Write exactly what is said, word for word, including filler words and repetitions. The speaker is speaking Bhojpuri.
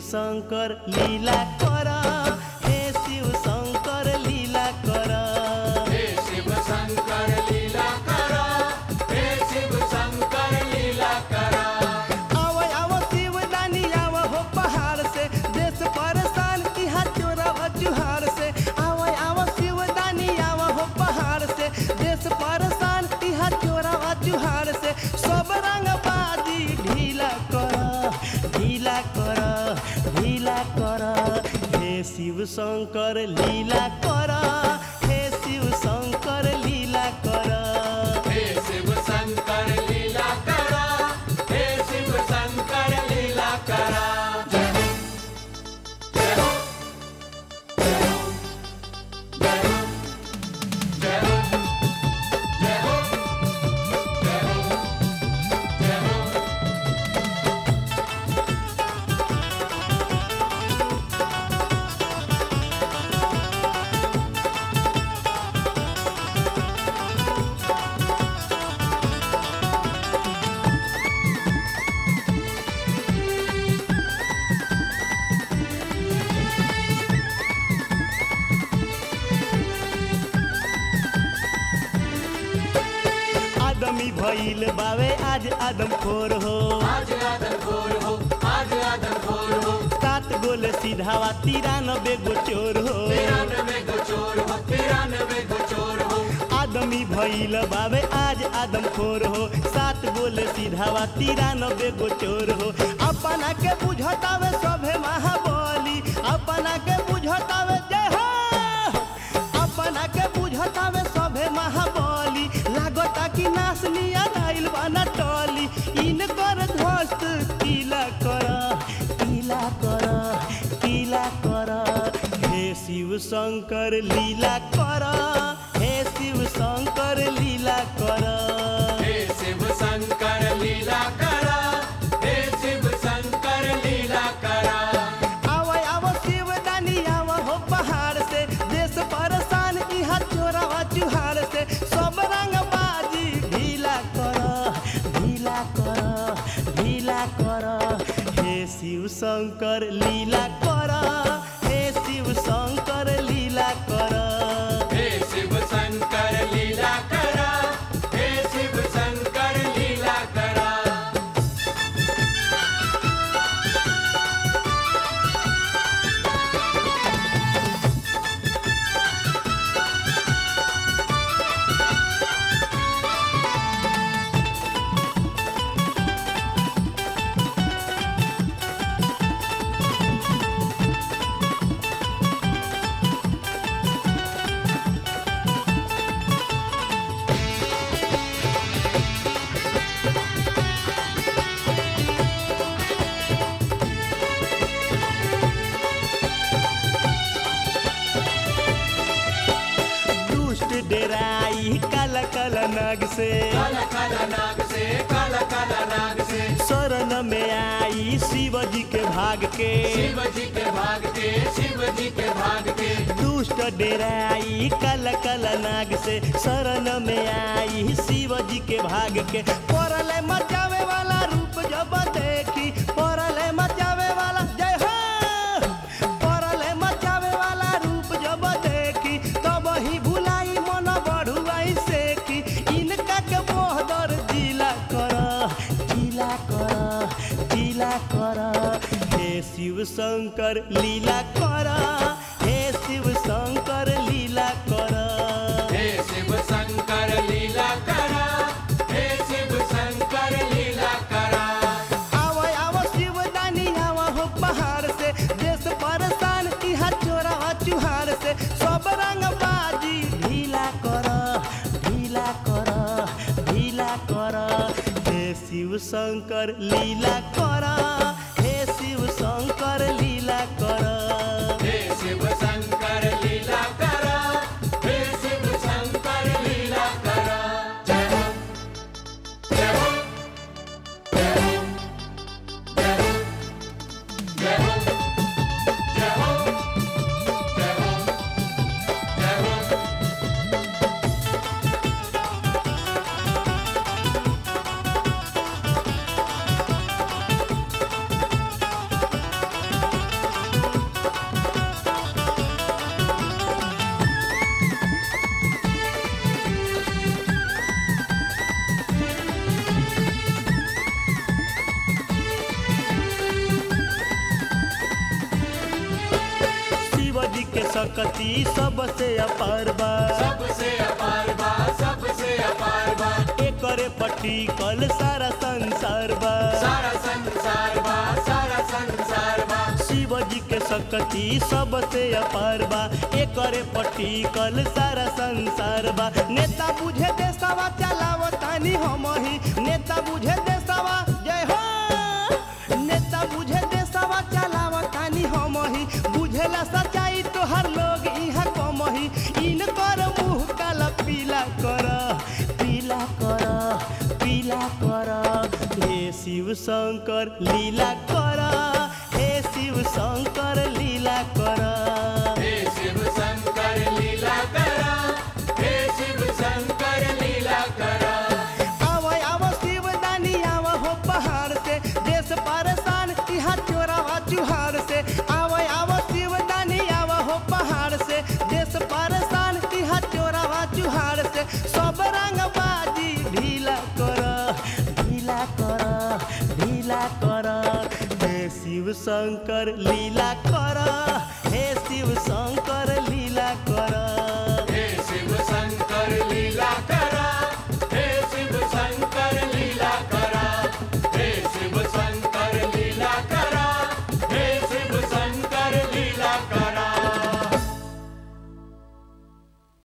शंकर लीला कर, हे शिव शंकर लीला कर, हे शिव शंकर लीला कर, हे शिव शंकर लीला कर। आव आव शिव दानी आव हो पहाड़ से, देश परेशान इहा चोरावा चुहार से। आव आव शिव दानी आव हो पहाड़ से, देश परेशान इहा चोरावा चुहार से। सब रंग बाजी ढीला कर, ढीला कर, ढीला कर, हे शिव शंकर लीला कर, हे शिव शंकर लीला कर, हे शिव शंकर लीला कर, हे शिव शंकर लीला कर। जय हो, जय हो, जय हो, जय हो, जय हो, जय हो, जय हो, जय हो। आदमी भइल बावे आज आदम खोर हो, आज आदम खोर हो, आज आदम खोर हो। सात गोल सीधावा तिरानबे गो चोर हो। तिरानबे गो चोर हो, तिरानबे गो चोर हो। आदमी भइल बावे आज आदम खोर हो, सात गोल सीधावा तिरानबे गो चोर हो। अपना के बुझतावे सभे महाबली, अपना के बुझतावे जय हो, अपना के बुझतावे सभे महाबली। लागता कि नास नियर आइल बाना टली, इनकर ध्वस्त कीला कर, कीला कर, कीला कर, हे शिव शंकर लीला कर, हे शिव शंकर लीला कर, हे शिव शंकर लीला कर, हे शिव शंकर लीला कर। आव आव शिव दानी आव हो पहाड़ से, देश परेशान इहा चोरावा चुहार से। सब रंग बाजी ढीला कर, ढीला कर, ढीला कर, हे शिव शंकर लीला कर, हे शिव शंकर लीला कर, हे शिव शंकर लीला कर, हे शिव शंकर लीला कर। दुष्ट डेराई काला काला नाग से, काला काला नाग से, काला काला नाग से। शरण में आई शिव जी के भाग के, शिव जी के भाग के, शिव जी के भाग के। दुष्ट डेराई काला काला नाग से, शरण में आई शिव जी के भाग के। परल मचावे वाला रूप जब देखी, परल मचावे वाला जय हो, परल मचावे वाला रूप जब देखी, तब ही भुलाई मन बढ़ुआई से की। इनका के मोहदर जिला कर, जिला कर, जिला कर, हे शिव शंकर लीला कर, हे शिव शंकर लीला कर, हे शिव शंकर लीला कर, हे शिव शंकर लीला कर। आव आव शिव दानी आव हो पहाड़ से, देश परेशान इहा चोरावा चुहार से। सब रंग बाजी ढीला कर, ढीला कर, ढीला कर, हे शिव शंकर लीला कर, हे शिव शंकर लीला कर, हे शिव शंकर लीला कर, हे शिव शंकर लीला कर। जय हो, जय हो, जय हो, जय हो, जय हो, जय हो, जय हो, जय हो। के शक्ति सबसे अपार बा सबसे अपार बा सबसे अपार बा एकरे पटिकल सारा संसार बा सारा संसार बा सारा संसार बा शिव जी के शक्ति सबसे अपार बा एकरे पटिकल सारा संसार बा नेता बुझे देशवा चलाव तानी हम ही नेता बुझे देशवा जय हो नेता बुझे देशवा चलाव तानी हम ही बुझेला सच्चाई तो हर लोग यहाँ कम ही इनकर मुँह काला पीला कर पीला कर पीला कर हे शिव शंकर लीला कर हे शिव शंकर लीला कर हे शिव शंकर लीला करा हे शिव शंकर लीला करा आव आव शिव दानी आव हो पहाड़ से देश परेशान यहाँ चोरावा चुहार से आव आव शिव दानी आव हो पहाड़ से देश परेशान यहाँ चोरावा चुहार से सब रंग बाजी ढीला कर ढीला कर ढीला कर हे शिव शंकर लीला कर हे शिव शंकर